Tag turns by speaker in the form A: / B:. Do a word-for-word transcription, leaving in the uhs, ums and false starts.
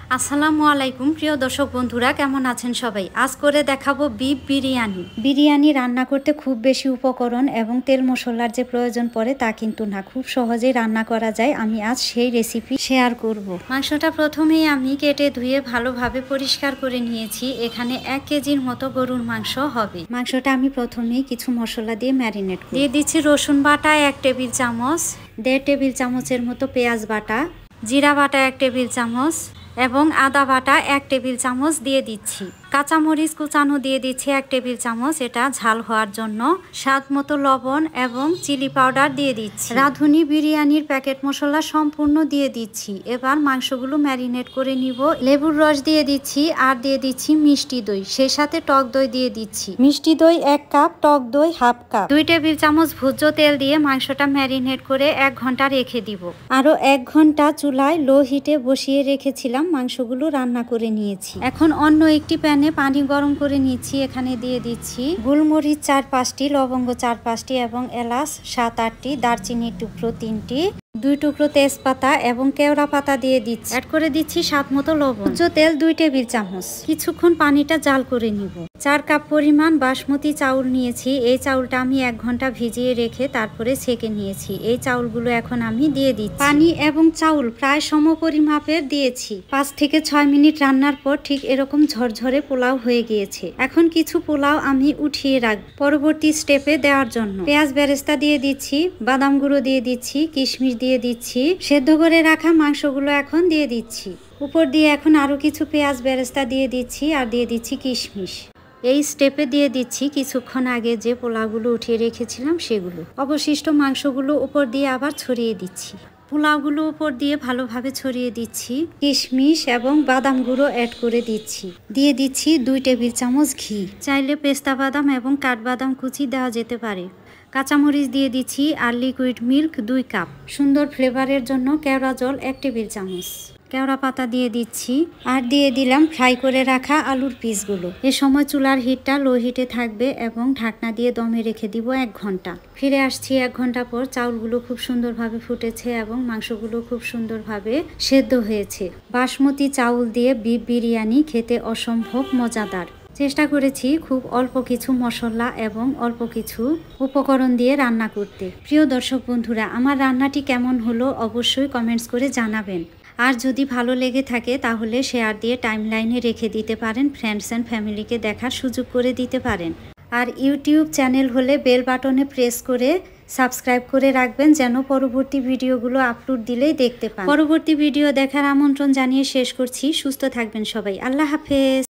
A: আসসালামু আলাইকুম প্রিয় দর্শক বন্ধুরা, কেমন আছেন সবাই? আজ করে দেখাবো বিফ বিরিয়ানি। বিরিয়ানি রান্না করতে খুব বেশি উপকরণ এবং তেল মশলার যে প্রয়োজন পড়ে তা কিন্তু না, খুব সহজেই রান্না করা যায়। আমি আজ সেই রেসিপি শেয়ার করব। মাংসটা প্রথমেই আমি কেটে ধুয়ে ভালোভাবে পরিষ্কার করে নিয়েছি। এখানে এক কেজির মতো গরুর মাংস হবে। মাংসটা আমি প্রথমেই কিছু মশলা দিয়ে ম্যারিনেট করি। দিয়ে দিচ্ছি রসুন বাটা এক টেবিল চামচ, দেড় টেবিল চামচের মতো পেঁয়াজ বাটা, জিরা বাটা এক টেবিল চামচ এবং আদা বাটা এক টেবিল চামচ দিয়ে দিচ্ছি। কাঁচামরিচ কুচানো দিয়ে দিচ্ছি এক টেবিল চামচ, এটা ঝাল হওয়ার জন্য। স্বাদ মতো লবণ এবং চিলি পাউডার দিয়ে দিচ্ছি। রাঁধুনি বিরিয়ানির প্যাকেট মশলা সম্পূর্ণ দিয়ে দিচ্ছি। এবার মাংসগুলো ম্যারিনেট করে নিব। লেবুর রস দিয়ে দিচ্ছি আর দিয়ে দিচ্ছি মিষ্টি দই, সেই সাথে টক দই দিয়ে দিচ্ছি। মিষ্টি দই এক কাপ, টক দই হাফ কাপ। দুই টেবিল চামচ ভোজ্য তেল দিয়ে মাংসটা ম্যারিনেট করে এক ঘন্টা রেখে দিব। আরো এক ঘন্টা চুলায় লো হিটে বসিয়ে রেখেছিলাম, মাংসগুলো রান্না করে নিয়েছি। এখন অন্য একটি প্যানে পানি গরম করে নিচ্ছি। এখানে দিয়ে দিচ্ছি গোলমরিচ চার পাঁচটি, লবঙ্গ চার পাঁচটি এবং এলাচ সাত আটটি, দারচিনির টুকরো তিনটি, দুই টুকরো তেজপাতা এবং কেওড়া পাতা দিয়ে দিচ্ছি। অ্যাড করে দিচ্ছি স্বাদ মতো লবণ। তেল দুই টেবিল চামচ। কিছুক্ষণ পানিটা জাল করে নিব। চার কাপ পরিমাণ বাসমতি চাউল নিয়েছি। এই চাউলটা আমি এক ঘন্টা ভিজিয়ে রেখে তারপরে ছেঁকে নিয়েছি। এই চাউলগুলো এখন আমি দিয়ে দিচ্ছি। পানি এবং চাউল প্রায় সম পরিমাপের দিয়েছি। পাঁচ থেকে ছয় মিনিট রান্নার পর ঠিক এরকম ঝরঝরে পোলাও হয়ে গিয়েছে। এখন কিছু পোলাও আমি উঠিয়ে রাখবো পরবর্তী স্টেপে দেওয়ার জন্য। পেঁয়াজ বেরেস্তা দিয়ে দিচ্ছি, বাদাম গুঁড়ো দিয়ে দিচ্ছি, কিশমিশ দিয়ে দিচ্ছি, সেদ্ধ করে রাখা মাংসগুলো এখন দিয়ে দিচ্ছি। উপর দিয়ে এখন আরো কিছু পেঁয়াজ বেরেস্তা দিয়ে দিচ্ছি আর দিয়ে দিচ্ছি কিশমিশ। এই স্টেপে দিয়ে দিচ্ছি কিছুক্ষণ আগে যে পোলাওগুলো উঠিয়ে রেখেছিলাম সেগুলো। অবশিষ্ট মাংসগুলো উপর দিয়ে আবার ছড়িয়ে দিচ্ছি। পোলাওগুলো উপর দিয়ে ভালোভাবে ছড়িয়ে দিচ্ছি। কিশমিশ এবং বাদাম গুঁড়ো অ্যাড করে দিচ্ছি। দিয়ে দিচ্ছি দুই টেবিল চামচ ঘি। চাইলে পেস্তা বাদাম এবং কাঠবাদাম কুচি দেওয়া যেতে পারে। কাঁচামরিচ দিয়ে দিচ্ছি আর লিকুইড মিল্ক দুই কাপ। সুন্দর ফ্লেভারের জন্য কেওড়া জল এক টেবিল চামচ। কেওড়া পাতা দিয়ে দিচ্ছি আর দিয়ে দিলাম ফ্রাই করে রাখা আলুর পিসগুলো। এ সময় চুলার হিটটা লো হিটে থাকবে এবং ঢাকনা দিয়ে দমে রেখে দিব এক ঘন্টা। ফিরে আসছি এক ঘন্টা পর। চাউলগুলো খুব সুন্দরভাবে ফুটেছে এবং মাংসগুলো খুব সুন্দরভাবে সেদ্ধ হয়েছে। বাসমতি চাউল দিয়ে বিফ বিরিয়ানি খেতে অসম্ভব মজাদার। চেষ্টা করেছি খুব অল্প কিছু মশলা এবং অল্প কিছু উপকরণ দিয়ে রান্না করতে। প্রিয় দর্শক বন্ধুরা, আমার রান্নাটি কেমন হলো অবশ্যই কমেন্টস করে জানাবেন। আর যদি ভালো লেগে থাকে তাহলে শেয়ার দিয়ে টাইমলাইনে রেখে দিতে পারেন, ফ্রেন্ডস অ্যান্ড ফ্যামিলিকে দেখার সুযোগ করে দিতে পারেন। আর ইউটিউব চ্যানেল হলে বেল বাটনে প্রেস করে সাবস্ক্রাইব করে রাখবেন, যেন পরবর্তী ভিডিওগুলো আপলোড দিলেই দেখতে পান। পরবর্তী ভিডিও দেখার আমন্ত্রণ জানিয়ে শেষ করছি। সুস্থ থাকবেন সবাই। আল্লাহ হাফেজ।